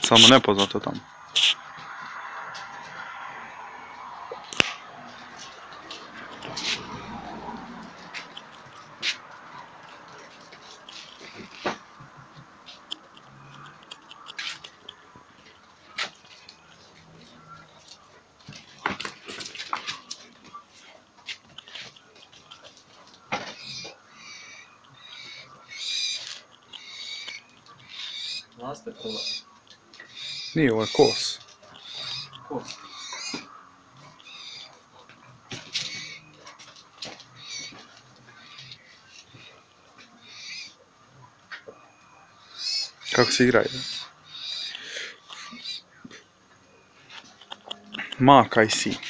Samo nepoznato tamo. Nastaje prolaz. Nije, ovo je kos. Kos. Kako se igraju? Maka i si.